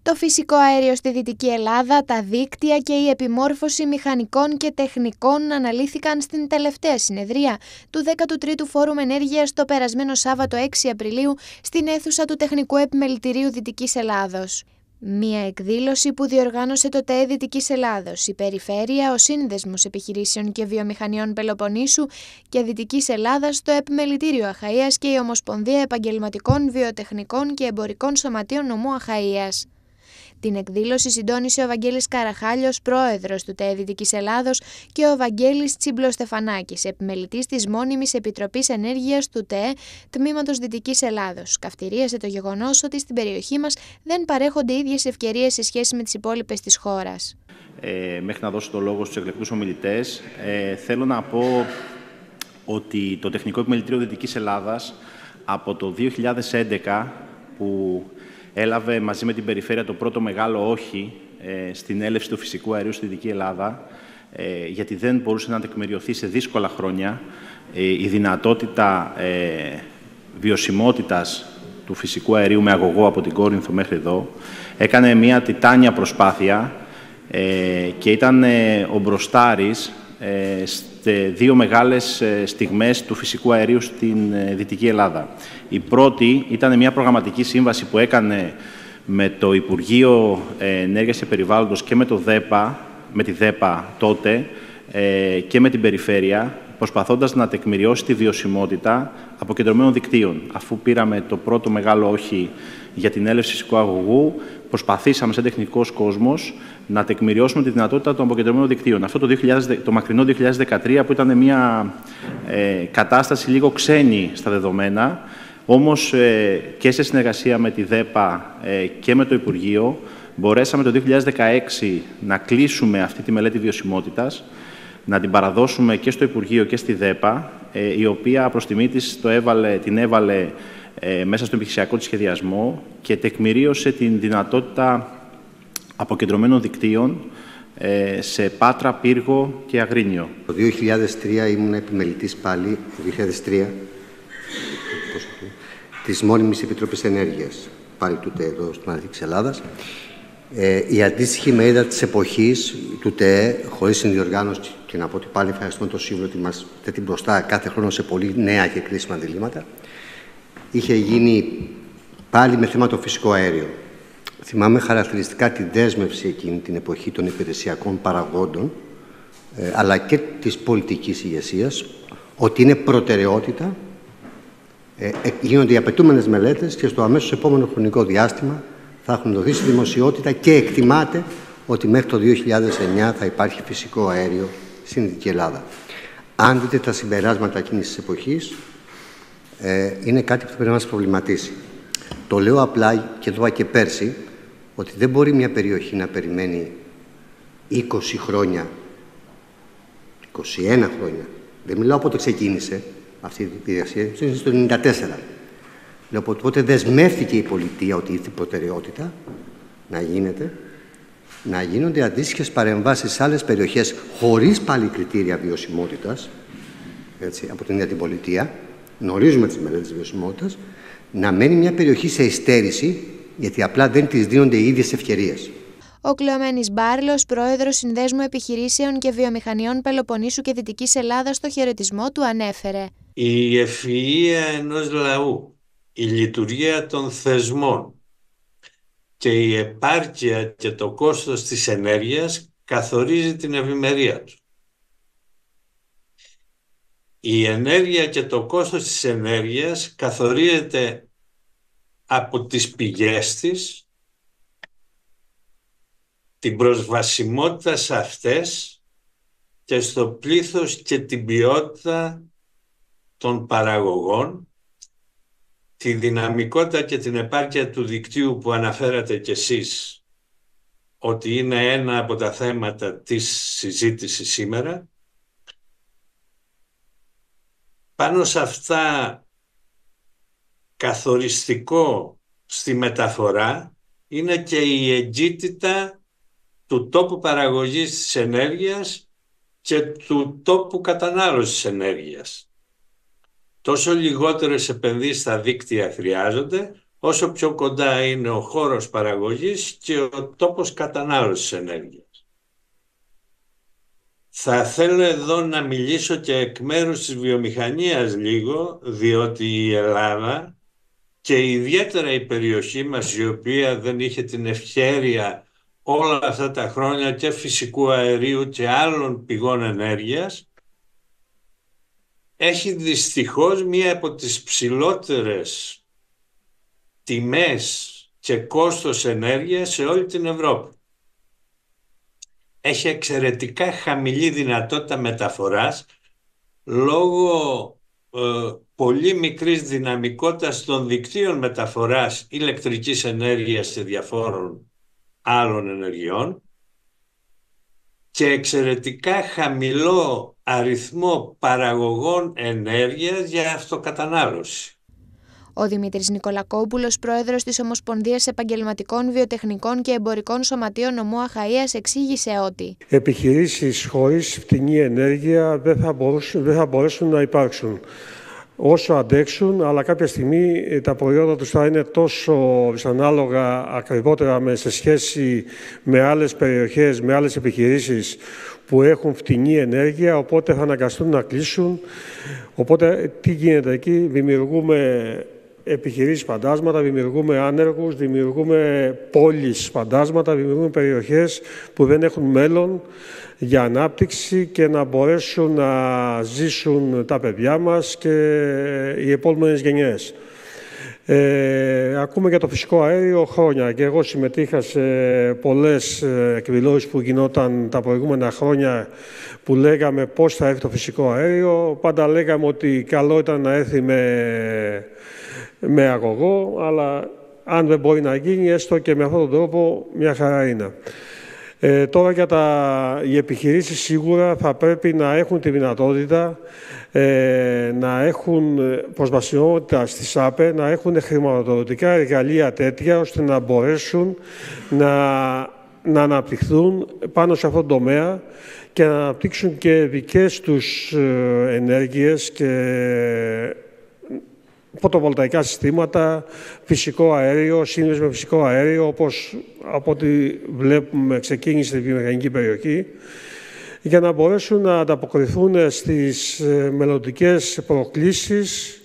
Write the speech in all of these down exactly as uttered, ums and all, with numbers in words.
Το φυσικό αέριο στη Δυτική Ελλάδα, τα δίκτυα και η επιμόρφωση μηχανικών και τεχνικών αναλύθηκαν στην τελευταία συνεδρία του δέκατου τρίτου Φόρουμ Ενέργειας το περασμένο Σάββατο έξι Απριλίου στην αίθουσα του Τεχνικού Επιμελητηρίου Δυτικής Ελλάδος. Μία εκδήλωση που διοργάνωσε το ΤΕΕ Δυτικής Ελλάδος, η Περιφέρεια, ο Σύνδεσμος Επιχειρήσεων και Βιομηχανιών Πελοποννήσου και Δυτικής Ελλάδας, το Επιμελητήριο Αχαΐας και η Ομοσπονδία Επαγγελματικών, Βιοτεχνικών και Εμπορικών Σωματείων Νομού Αχαΐας. Την εκδήλωση συντόνισε ο Βαγγέλης Καραχάλιος, πρόεδρος του ΤΕΕ Δυτικής Ελλάδος, και ο Βαγγέλης Τσιμπλοστεφανάκης, επιμελητής της Μόνιμης Επιτροπής Ενέργειας του ΤΕΕ Τμήματος Δυτικής Ελλάδος. Καυτηρίασε το γεγονός ότι στην περιοχή μας δεν παρέχονται ίδιες ευκαιρίες σε σχέση με τις υπόλοιπες της χώρας. Ε, μέχρι να δώσω το λόγο στους εκλεκτούς ομιλητές, ε, θέλω να πω ότι το Τεχνικό Επιμελητήριο Δυτικής Ελλάδας από το δύο χιλιάδες έντεκα, που έλαβε μαζί με την Περιφέρεια το πρώτο μεγάλο όχι ε, στην έλευση του φυσικού αερίου στη Δυτική Ελλάδα, ε, γιατί δεν μπορούσε να τεκμηριωθεί σε δύσκολα χρόνια ε, η δυνατότητα ε, βιωσιμότητας του φυσικού αερίου με αγωγό από την Κόρινθο μέχρι εδώ. Έκανε μια τιτάνια προσπάθεια ε, και ήταν ε, ο μπροστάρης ε, σε δύο μεγάλες ε, στιγμές του φυσικού αερίου στην ε, Δυτική Ελλάδα. Η πρώτη ήταν μια προγραμματική σύμβαση που έκανε με το Υπουργείο Ενέργειας και Περιβάλλοντος και με, το ΔΕΠΑ, με τη ΔΕΠΑ τότε ε, και με την Περιφέρεια, προσπαθώντας να τεκμηριώσει τη βιωσιμότητα αποκεντρωμένων δικτύων. Αφού πήραμε το πρώτο μεγάλο όχι για την έλευση φυσικού αγωγού, προσπαθήσαμε σαν τεχνικός κόσμος να τεκμηριώσουμε τη δυνατότητα των αποκεντρωμένων δικτύων. Αυτό το, δύο χιλιάδες, το μακρινό δύο χιλιάδες δεκατρία, που ήταν μια ε, κατάσταση λίγο ξένη στα δεδομένα, όμως ε, και σε συνεργασία με τη ΔΕΠΑ ε, και με το Υπουργείο, μπορέσαμε το δύο χιλιάδες δεκαέξι να κλείσουμε αυτή τη μελέτη βιωσιμότητας, να την παραδώσουμε και στο Υπουργείο και στη ΔΕΠΑ, ε, η οποία προς τιμή της το έβαλε, την έβαλε ε, μέσα στο επιχειρησιακό της σχεδιασμό και τεκμηρίωσε την δυνατότητα αποκεντρωμένων δικτύων ε, σε Πάτρα, Πύργο και Αγρίνιο. Το δύο χιλιάδες τρία ήμουν επιμελητής πάλι, το δύο χιλιάδες τρία, της Μόνιμης Επιτροπής Ενέργειας, πάλι του ΤΕΕ εδώ στην Ανατολή της Ελλάδας. Ε, η αντίστοιχη μερίδα της εποχής του ΤΕΕ, χωρίς συνδιοργάνωση, και να πω ότι πάλι ευχαριστούμε το Σύμβουλο ότι μας θέτει μπροστά κάθε χρόνο σε πολύ νέα και κρίσιμα διλήμματα, είχε γίνει πάλι με θέμα το φυσικό αέριο. Θυμάμαι χαρακτηριστικά τη δέσμευση εκείνη την εποχή των υπηρεσιακών παραγόντων, ε, αλλά και της πολιτικής ηγεσίας, ότι είναι προτεραιότητα, ε, γίνονται οι απαιτούμενες μελέτες και στο αμέσως επόμενο χρονικό διάστημα θα έχουν δοθεί στη δημοσιότητα και εκτιμάται ότι μέχρι το δύο χιλιάδες εννιά θα υπάρχει φυσικό αέριο στην Δυτική Ελλάδα. Αν δείτε τα συμπεράσματα εκείνης της εποχής, ε, είναι κάτι που θα πρέπει να μας προβληματίσει. Το λέω απλά και εδώ και πέρσι, ότι δεν μπορεί μια περιοχή να περιμένει είκοσι χρόνια, είκοσι ένα χρόνια. Δεν μιλάω από το ξεκίνησε αυτή η διαδικασία, είναι στο χίλια εννιακόσια ενενήντα τέσσερα. Λέω από τότε δεσμεύτηκε η πολιτεία ότι ήρθε η προτεραιότητα να γίνεται, να γίνονται αντίστοιχες παρεμβάσεις σε άλλες περιοχές χωρίς πάλι κριτήρια βιωσιμότητας, έτσι, από την ίδια την πολιτεία. Γνωρίζουμε τις μελέτες βιωσιμότητας, να μένει μια περιοχή σε υστέρηση, γιατί απλά δεν της δίνονται οι ίδιες ευκαιρίες. Ο Κλεωμένης Μπάρλος, πρόεδρος Συνδέσμου Επιχειρήσεων και Βιομηχανιών Πελοποννήσου και Δυτικής Ελλάδας, στο χαιρετισμό του ανέφερε: Η ευφυΐα ενός λαού, η λειτουργία των θεσμών και η επάρκεια και το κόστος της ενέργειας καθορίζει την ευημερία του. Η ενέργεια και το κόστος της ενέργειας καθορίζεται από τις πηγές της, την προσβασιμότητα σε αυτές και στο πλήθος και την ποιότητα των παραγωγών, τη δυναμικότητα και την επάρκεια του δικτύου που αναφέρατε κι εσείς ότι είναι ένα από τα θέματα της συζήτησης σήμερα. Πάνω σε αυτά, καθοριστικό στη μεταφορά είναι και η εγκύτητα του τόπου παραγωγής της ενέργειας και του τόπου κατανάλωσης ενέργειας. Τόσο λιγότερες επενδύσεις στα δίκτυα χρειάζονται, όσο πιο κοντά είναι ο χώρος παραγωγής και ο τόπος κατανάλωσης ενέργειας. Θα θέλω εδώ να μιλήσω και εκ μέρους της βιομηχανίας λίγο, διότι η Ελλάδα και ιδιαίτερα η περιοχή μας, η οποία δεν είχε την ευχέρεια όλα αυτά τα χρόνια και φυσικού αερίου και άλλων πηγών ενέργειας, έχει δυστυχώς μία από τις ψηλότερες τιμές και κόστος ενέργειας σε όλη την Ευρώπη. Έχει εξαιρετικά χαμηλή δυνατότητα μεταφοράς λόγω ε, πολύ μικρής δυναμικότητας των δικτύων μεταφοράς ηλεκτρικής ενέργειας και διαφόρων άλλων ενεργειών και εξαιρετικά χαμηλό αριθμό παραγωγών ενέργειας για αυτοκατανάλωση. Ο Δημήτρης Νικολακόπουλος, πρόεδρος της Ομοσπονδίας Επαγγελματικών Βιοτεχνικών και Εμπορικών Σωματείων Νομού Αχαΐας, εξήγησε ότι επιχειρήσεις χωρίς φτηνή ενέργεια δεν θα μπορούσαν, δεν θα μπορέσουν να υπάρξουν. Όσο αντέξουν, αλλά κάποια στιγμή τα προϊόντα τους θα είναι τόσο δυσανάλογα ακριβότερα με, σε σχέση με άλλες περιοχές, με άλλες επιχειρήσεις που έχουν φτηνή ενέργεια, οπότε θα αναγκαστούν να κλείσουν. Οπότε τι γίνεται εκεί, δημιουργούμε επιχειρήσεις φαντάσματα, δημιουργούμε άνεργους, δημιουργούμε πόλεις φαντάσματα, δημιουργούμε περιοχές που δεν έχουν μέλλον για ανάπτυξη και να μπορέσουν να ζήσουν τα παιδιά μας και οι επόμενες γενιές. Ε, ακούμε για το φυσικό αέριο χρόνια και εγώ συμμετείχα σε πολλές εκδηλώσεις που γινόταν τα προηγούμενα χρόνια που λέγαμε πώς θα έρθει το φυσικό αέριο. Πάντα λέγαμε ότι καλό ήταν να έρθει με, με αγωγό, αλλά αν δεν μπορεί να γίνει, έστω και με αυτόν τον τρόπο, μια χαρά είναι. Ε, τώρα για τα, οι επιχειρήσεις σίγουρα θα πρέπει να έχουν τη δυνατότητα ε, να έχουν προσβασιμότητα στις ΑΠΕ, να έχουν χρηματοδοτικά εργαλεία τέτοια ώστε να μπορέσουν να, να αναπτυχθούν πάνω σε αυτόν τον τομέα και να αναπτύξουν και δικές τους ενέργειες και φωτοβολταϊκά συστήματα, φυσικό αέριο, σύνδεση με φυσικό αέριο, όπως από ό,τι βλέπουμε ξεκίνησε στη βιομηχανική περιοχή, για να μπορέσουν να ανταποκριθούν στις μελλοντικές προκλήσεις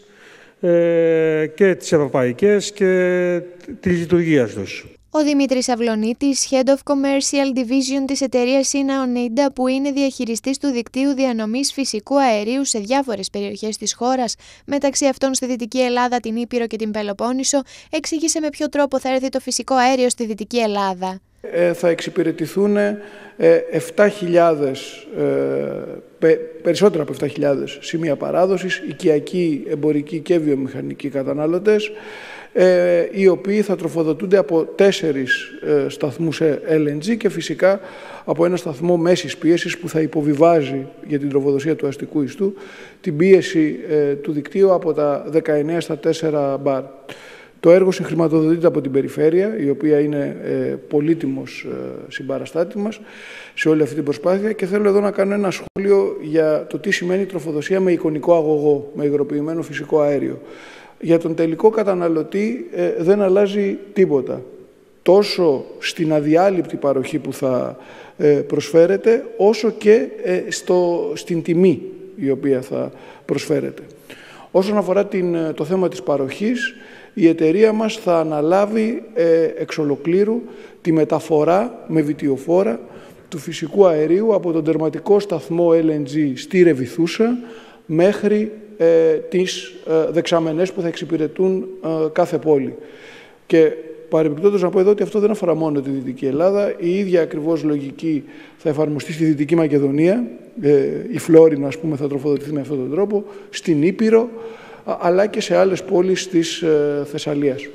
ε, και τις ευρωπαϊκές και τη λειτουργία τους. Ο Δημήτρης Αυλονίτης, Head of Commercial Division της εταιρείας Sina Oneida, που είναι διαχειριστής του δικτύου διανομής φυσικού αερίου σε διάφορες περιοχές της χώρας, μεταξύ αυτών στη Δυτική Ελλάδα, την Ήπειρο και την Πελοπόννησο, εξήγησε με ποιο τρόπο θα έρθει το φυσικό αέριο στη Δυτική Ελλάδα. Ε, θα εξυπηρετηθούν ε, επτά χιλιάδες, ε, πε, περισσότερα από επτά χιλιάδες σημεία παράδοσης, οικιακοί, εμπορικοί και βιομηχανικοί κατανάλωτες, ε, οι οποίοι θα τροφοδοτούνται από τέσσερις ε, σταθμούς ελ εν τζι και φυσικά από ένα σταθμό μέσης πίεσης που θα υποβιβάζει για την τροφοδοσία του αστικού ιστού την πίεση ε, του δικτύου από τα δεκαεννέα στα τέσσερα μπαρ. Το έργο συγχρηματοδοτείται από την περιφέρεια, η οποία είναι ε, πολύτιμος ε, συμπαραστάτη μας σε όλη αυτή την προσπάθεια, και θέλω εδώ να κάνω ένα σχόλιο για το τι σημαίνει τροφοδοσία με εικονικό αγωγό, με υγροποιημένο φυσικό αέριο. Για τον τελικό καταναλωτή ε, δεν αλλάζει τίποτα, τόσο στην αδιάλειπτη παροχή που θα ε, προσφέρεται, όσο και ε, στο, στην τιμή η οποία θα προσφέρεται. Όσον αφορά την, το θέμα της παροχής, η εταιρεία μας θα αναλάβει ε, εξ ολοκλήρου τη μεταφορά με βιτιοφόρα του φυσικού αερίου από τον τερματικό σταθμό ελ εν τζι στη Ρεβιθούσα μέχρι ε, τις ε, δεξαμενές που θα εξυπηρετούν ε, κάθε πόλη. Και παρεμπιπτόντως να πω εδώ ότι αυτό δεν αφορά μόνο τη Δυτική Ελλάδα. Η ίδια ακριβώς λογική θα εφαρμοστεί στη Δυτική Μακεδονία. Ε, η Φλόρινα, ας πούμε, θα τροφοδοτηθεί με αυτόν τον τρόπο, στην Ήπειρο, αλλά και σε άλλες πόλεις της ε, Θεσσαλίας.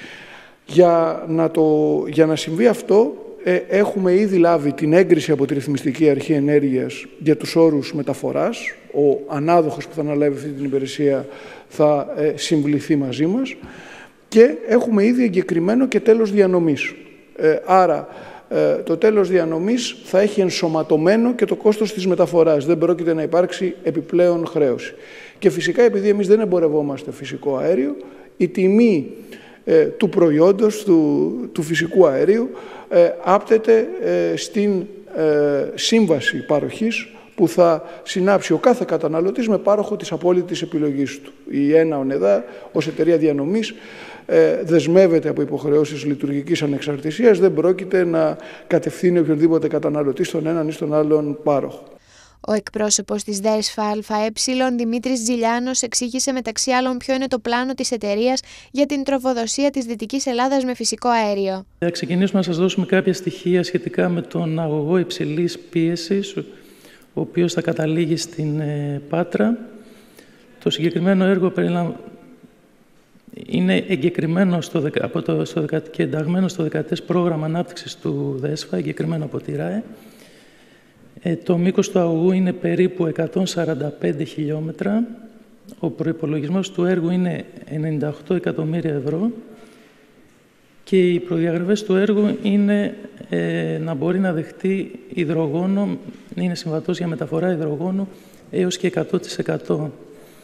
Για να, το, για να συμβεί αυτό, ε, έχουμε ήδη λάβει την έγκριση από τη Ρυθμιστική Αρχή Ενέργειας για τους όρους μεταφοράς. Ο ανάδοχος που θα αναλάβει αυτή την υπηρεσία θα ε, συμβληθεί μαζί μας και έχουμε ήδη εγκεκριμένο και τέλος διανομής. Ε, άρα, ε, το τέλος διανομής θα έχει ενσωματωμένο και το κόστος της μεταφοράς. Δεν πρόκειται να υπάρξει επιπλέον χρέωση. Και φυσικά, επειδή εμείς δεν εμπορευόμαστε φυσικό αέριο, η τιμή ε, του προϊόντος, του, του φυσικού αερίου, ε, άπτεται ε, στην ε, σύμβαση παροχής που θα συνάψει ο κάθε καταναλωτής με πάροχο της απόλυτης επιλογής του. Η ΕΝΑ ΟΝΕΔΑ ως εταιρεία διανομής ε, δεσμεύεται από υποχρεώσεις λειτουργικής ανεξαρτησίας, δεν πρόκειται να κατευθύνει οποιονδήποτε καταναλωτή στον έναν ή στον άλλον πάροχο. Ο εκπρόσωπος της ΔΕΣΦΑ ΑΕ, Δημήτρης Τζιλιάνος, εξήγησε μεταξύ άλλων ποιο είναι το πλάνο της εταιρείας για την τροφοδοσία της Δυτικής Ελλάδας με φυσικό αέριο. Θα ξεκινήσουμε να σας δώσουμε κάποια στοιχεία σχετικά με τον αγωγό υψηλής πίεσης, ο οποίος θα καταλήγει στην ε, Πάτρα. Το συγκεκριμένο έργο περιλαμβάνει είναι εγκεκριμένο στο, από το, στο, και ενταγμένο στο δεκατές πρόγραμμα ανάπτυξης του ΔΕΣΦΑ, εγκεκριμένο από τη ΡΑΕ. Ε, το μήκος του αγωγού είναι περίπου εκατόν σαράντα πέντε χιλιόμετρα. Ο προϋπολογισμός του έργου είναι ενενήντα οκτώ εκατομμύρια ευρώ και οι προδιαγραφές του έργου είναι ε, να μπορεί να δεχτεί υδρογόνο, είναι συμβατός για μεταφορά υδρογόνου έως και εκατό τοις εκατό.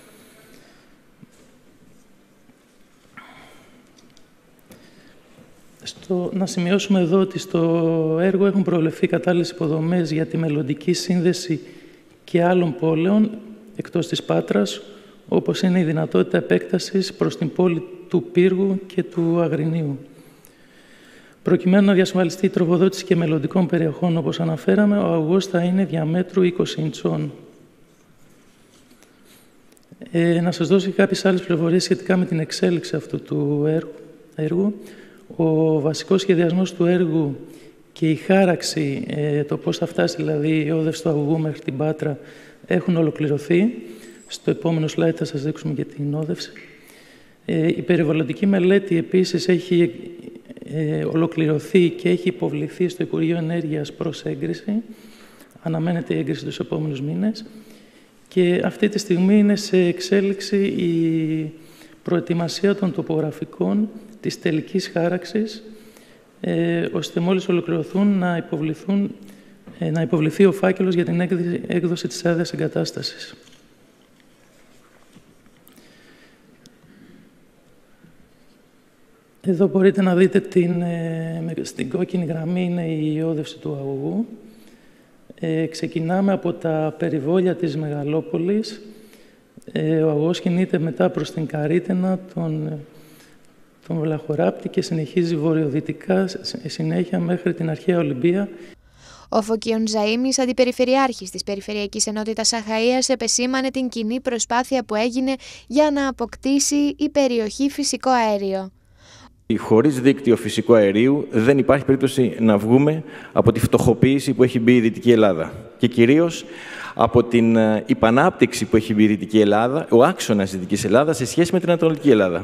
Στο, να σημειώσουμε εδώ ότι στο έργο έχουν προβλεφθεί κατάλληλες υποδομές για τη μελλοντική σύνδεση και άλλων πόλεων εκτός της Πάτρας, όπως είναι η δυνατότητα επέκτασης προς την πόλη του Πύργου και του Αγρινίου. Προκειμένου να διασφαλιστεί η τροφοδότηση και μελλοντικών περιοχών, όπως αναφέραμε, ο αγωγός θα είναι διαμέτρου είκοσι ιντσών. Ε, να σας δώσω κάποιες άλλες πληροφορίες σχετικά με την εξέλιξη αυτού του έργου. έργου. Ο βασικός σχεδιασμός του έργου και η χάραξη, ε, το πώς θα φτάσει δηλαδή η όδευση του αγωγού μέχρι την Πάτρα, έχουν ολοκληρωθεί. Στο επόμενο slide θα σας δείξουμε και την όδευση. Ε, η περιβαλλοντική μελέτη επίσης έχει ε, ολοκληρωθεί και έχει υποβληθεί στο Υπουργείο Ενέργειας προς έγκριση. Αναμένεται η έγκριση τους επόμενους μήνες. Και αυτή τη στιγμή είναι σε εξέλιξη η προετοιμασία των τοπογραφικών της τελικής χάραξης, ε, ώστε μόλις ολοκληρωθούν να, υποβληθούν, ε, να υποβληθεί ο φάκελος για την έκδοση της άδειας εγκατάστασης. Εδώ μπορείτε να δείτε την, ε, στην κόκκινη γραμμή είναι η όδευση του αγωγού. Ε, ξεκινάμε από τα περιβόλια της Μεγαλόπολης. Ε, ο αγωγός κινείται μετά προς την Καρύτενα, τον, τον Βλαχοράπτη και συνεχίζει βορειοδυτικά συνέχεια μέχρι την αρχαία Ολυμπία. Ο Φωκίων Ζαΐμης, αντιπεριφερειάρχης της Περιφερειακής Ενότητας Αχαΐας, επεσήμανε την κοινή προσπάθεια που έγινε για να αποκτήσει η περιοχή φυσικό αέριο. Χωρίς δίκτυο φυσικού αερίου δεν υπάρχει περίπτωση να βγούμε από τη φτωχοποίηση που έχει μπει η Δυτική Ελλάδα και κυρίως από την υπανάπτυξη που έχει μπει η Δυτική Ελλάδα, ο άξονας της Δυτικής Ελλάδας σε σχέση με την Ανατολική Ελλάδα.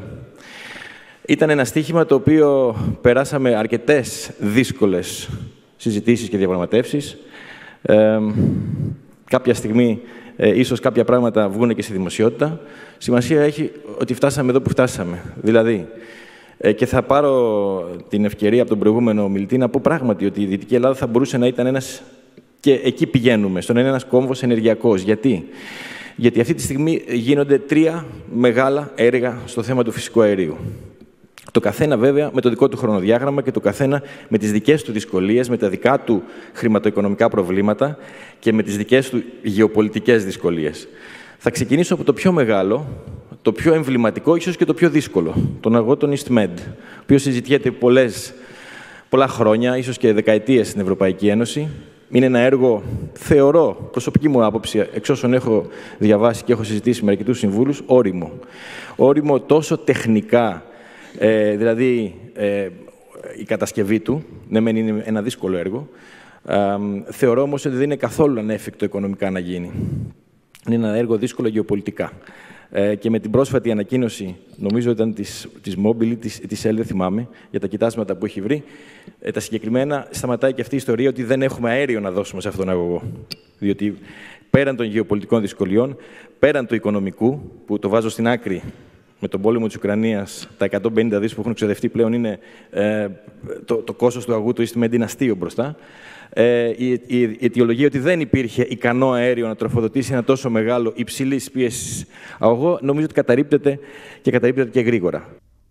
Ήταν ένα στοίχημα το οποίο περάσαμε αρκετές δύσκολες συζητήσεις και διαπραγματεύσεις. Ε, κάποια στιγμή ε, ίσως κάποια πράγματα βγουν και στη δημοσιότητα. Σημασία έχει ότι φτάσαμε εδώ που φτάσαμε. Δηλαδή, ε, και θα πάρω την ευκαιρία από τον προηγούμενο ομιλητή να πω πράγματι ότι η Δυτική Ελλάδα θα μπορούσε να ήταν ένας, και εκεί πηγαίνουμε, στον είναι ένας κόμβος ενεργειακός. Γιατί? Γιατί αυτή τη στιγμή γίνονται τρία μεγάλα έργα στο θέμα του φυσικού αερίου. Το καθένα βέβαια με το δικό του χρονοδιάγραμμα και το καθένα με τις δικές του δυσκολίες, με τα δικά του χρηματοοικονομικά προβλήματα και με τις δικές του γεωπολιτικές δυσκολίες. Θα ξεκινήσω από το πιο μεγάλο, το πιο εμβληματικό, ίσως και το πιο δύσκολο, τον αγωγό των EastMed, ο οποίος συζητιέται πολλές, πολλά χρόνια, ίσως και δεκαετίες στην Ευρωπαϊκή Ένωση. Είναι ένα έργο, θεωρώ, προσωπική μου άποψη, εξ όσων έχω διαβάσει και έχω συζητήσει με αρκετούς συμβούλους, όριμο. Όριμο τόσο τεχνικά, Ε, δηλαδή, ε, η κατασκευή του, ναι μεν είναι ένα δύσκολο έργο, ε, θεωρώ όμως ότι δεν είναι καθόλου ανέφικτο οικονομικά να γίνει. Είναι ένα έργο δύσκολο γεωπολιτικά. Ε, και με την πρόσφατη ανακοίνωση, νομίζω ήταν της, της Mobile, της, της ΕΛ, δεν θυμάμαι, για τα κοιτάσματα που έχει βρει, ε, τα συγκεκριμένα σταματάει και αυτή η ιστορία ότι δεν έχουμε αέριο να δώσουμε σε αυτόν τον αγωγό. Διότι πέραν των γεωπολιτικών δυσκολιών, πέραν του οικονομικού, που το βάζω στην άκρη, με τον πόλεμο της Ουκρανίας, τα εκατόν πενήντα δις που έχουν ξοδευτεί πλέον είναι ε, το, το κόστος του αγωγού του EastMed είναι αστείο μπροστά. Ε, η, η, η αιτιολογία ότι δεν υπήρχε ικανό αέριο να τροφοδοτήσει ένα τόσο μεγάλο υψηλής πίεσης αγωγό, νομίζω ότι καταρρίπτεται και καταρρίπτεται και γρήγορα.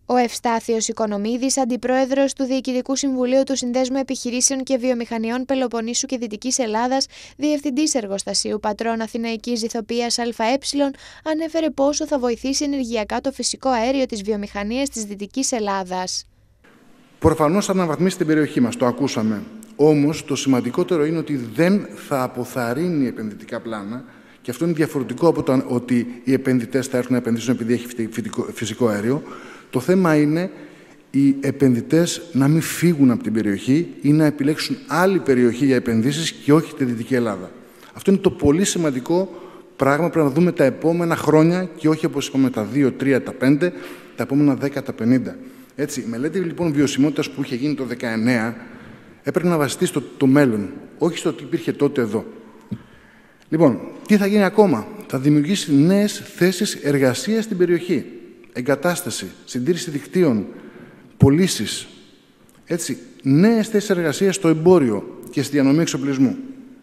Ο Ευστάθιος Οικονομίδης, αντιπρόεδρος του Διοικητικού Συμβουλίου του Συνδέσμου Επιχειρήσεων και Βιομηχανιών Πελοποννήσου και Δυτικής Ελλάδας, διευθυντής εργοστασίου Πατρών Αθηναϊκής Ηθοποιίας ΑΕ, ανέφερε πόσο θα βοηθήσει ενεργειακά το φυσικό αέριο της βιομηχανίας της Δυτικής Ελλάδας. Προφανώς θα αναβαθμίσει την περιοχή μας, το ακούσαμε. Όμως το σημαντικότερο είναι ότι δεν θα αποθαρρύνει επενδυτικά πλάνα, και αυτό είναι διαφορετικό από το ότι οι επενδυτές θα έρθουν να επενδύσουν επειδή έχει φυσικό αέριο. Το θέμα είναι οι επενδυτές να μην φύγουν από την περιοχή ή να επιλέξουν άλλη περιοχή για επενδύσεις και όχι τη Δυτική Ελλάδα. Αυτό είναι το πολύ σημαντικό πράγμα που πρέπει να δούμε τα επόμενα χρόνια και όχι, όπως είπαμε, τα δύο, τρία, τα πέντε, τα επόμενα δέκα, τα πενήντα. Έτσι, η μελέτη λοιπόν βιωσιμότητας που είχε γίνει το δεκαεννέα έπρεπε να βασιστεί στο το μέλλον, όχι στο τι υπήρχε τότε εδώ. Λοιπόν, τι θα γίνει ακόμα? Θα δημιουργήσει νέες θέσεις εργασίας στην περιοχή. Εγκατάσταση, συντήρηση δικτύων, πωλήσεις. Έτσι, νέες θέσεις εργασίας στο εμπόριο και στη διανομή εξοπλισμού.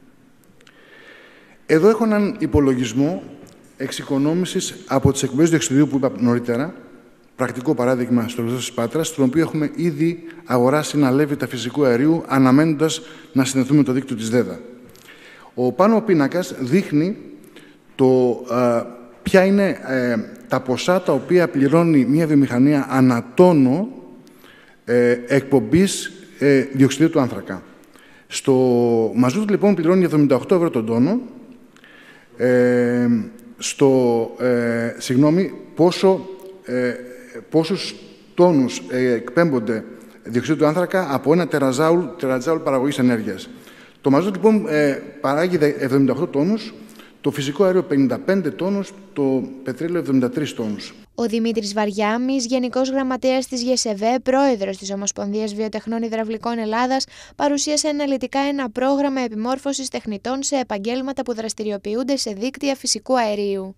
Εδώ έχω έναν υπολογισμό εξοικονόμησης από τις εκπομπές διοξειδίου που είπα νωρίτερα, πρακτικό παράδειγμα στο Λεσδό της Πάτρας, στον οποίο έχουμε ήδη αγοράσει ένα λέβητα φυσικού αερίου, αναμένοντας να συνδεθούμε με το δίκτυο της ΔΕΔΑ. Ο πάνω πίνακας δείχνει το, α, ποια είναι ε, τα ποσά τα οποία πληρώνει μια βιομηχανία ανατόνο ε, εκπομπής ε, διοξειδίου του άνθρακα. Στο μαζούτ λοιπόν πληρώνει εβδομήντα οκτώ ευρώ τον τόνο. Ε, στο, ε, συγγνώμη, πόσο, ε, πόσους τόνους ε, εκπέμπονται διοξείδιο του άνθρακα από ένα τεραζάουλ, τεραζάουλ παραγωγής ενέργειας. Το μαζούτ λοιπόν ε, παράγει εβδομήντα οκτώ τόνους, το φυσικό αέριο πενήντα πέντε τόνους, το πετρέλαιο εβδομήντα τρεις τόνους. Ο Δημήτρης Βαριάμης, Γενικός Γραμματέας της ΓΕΣΕΒΕ, Πρόεδρος της Ομοσπονδίας Βιοτεχνών Υδραυλικών Ελλάδας, παρουσίασε αναλυτικά ένα πρόγραμμα επιμόρφωσης τεχνητών σε επαγγέλματα που δραστηριοποιούνται σε δίκτυα φυσικού αερίου.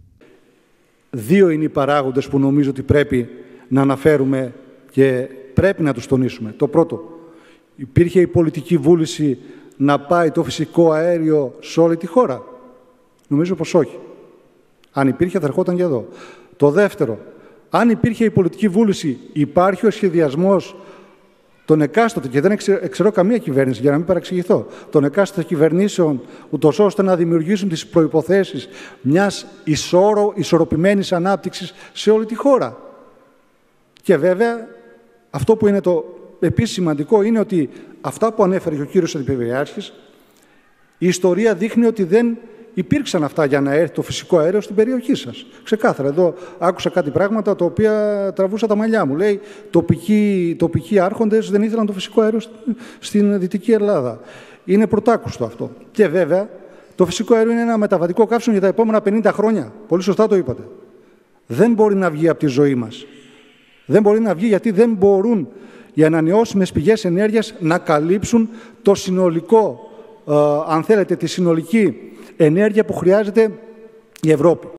Δύο είναι οι παράγοντες που νομίζω ότι πρέπει να αναφέρουμε και πρέπει να τους τονίσουμε. Το πρώτο, υπήρχε η πολιτική βούληση να πάει το φυσικό αέριο σε όλη τη χώρα. Νομίζω πως όχι. Αν υπήρχε θα ερχόταν και εδώ. Το δεύτερο, αν υπήρχε η πολιτική βούληση, υπάρχει ο σχεδιασμός των εκάστοτε, και δεν εξαιρώ καμία κυβέρνηση για να μην παραξηγηθώ, των εκάστοτε κυβερνήσεων, ούτως ώστε να δημιουργήσουν τις προϋποθέσεις μιας ισόρο, ισορροπημένης ανάπτυξης σε όλη τη χώρα. Και βέβαια, αυτό που είναι το επίσης σημαντικό είναι ότι αυτά που ανέφερε και ο κύριος Αντιπεριάρχης, η ιστορία δείχνει ότι δεν υπήρξαν αυτά για να έρθει το φυσικό αέριο στην περιοχή σας. Ξεκάθαρα. Εδώ άκουσα κάτι πράγματα τα οποία τραβούσα τα μαλλιά μου. Λέει, τοπικοί, τοπικοί άρχοντες δεν ήθελαν το φυσικό αέριο στην Δυτική Ελλάδα. Είναι πρωτάκουστο αυτό. Και βέβαια, το φυσικό αέριο είναι ένα μεταβατικό καύσιμο για τα επόμενα πενήντα χρόνια. Πολύ σωστά το είπατε. Δεν μπορεί να βγει από τη ζωή μας. Δεν μπορεί να βγει γιατί δεν μπορούν οι ανανεώσιμες πηγές ενέργειας να καλύψουν το συνολικό, ε, αν θέλετε, τη συνολική ενέργεια που χρειάζεται η Ευρώπη.